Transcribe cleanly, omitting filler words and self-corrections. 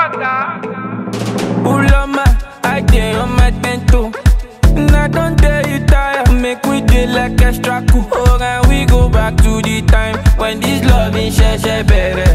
Ulama, I dey on my tento. And I don't tell you tire. Make we dey like extra cool. Oh, and we go back to the time when this love in share better.